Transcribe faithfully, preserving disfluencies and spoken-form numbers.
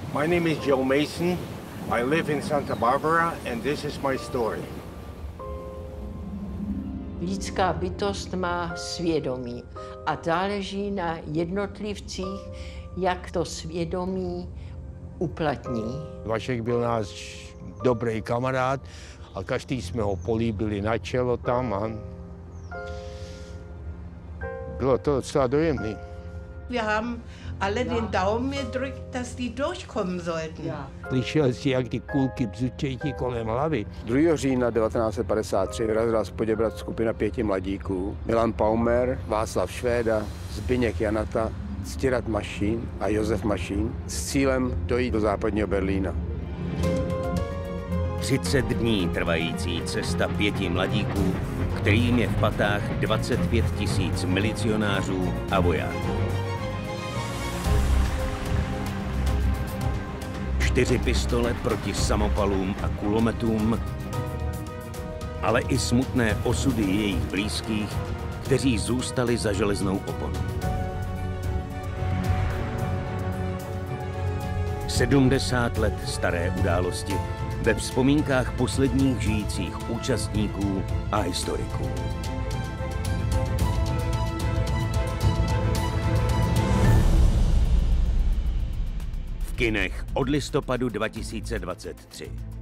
My name is Joe Mason. I live in Santa Barbara and this is my story. Lidská bytost má svědomí a záleží na jednotlivcích, jak to svědomí uplatní. Vašek byl náš dobrý kamarád a každý jsme ho políbili na čelo tam a bylo to docela dojemný. Wir haben alle den Daumen gedrückt, dass die durchkommen sollten. Slyšel jsi, jak ty kulky bzučejí ti kolem hlavy. druhého října devatenáct set padesát tři vyrazila z Poděbrad skupina pěti mladíků. Milan Paumer, Václav Švéda, Zbyněk Janata, Ctirad Mašín a Josef Mašín s cílem dojít do západního Berlína. třicet dní trvající cesta pěti mladíků, kterým je v patách dvacet pět tisíc milicionářů a vojáků. Čtyři pistole proti samopalům a kulometům, ale i smutné osudy jejich blízkých, kteří zůstali za železnou oponou. sedmdesát let staré události ve vzpomínkách posledních žijících účastníků a historiků. V kinech od listopadu dva tisíce dvacet tři.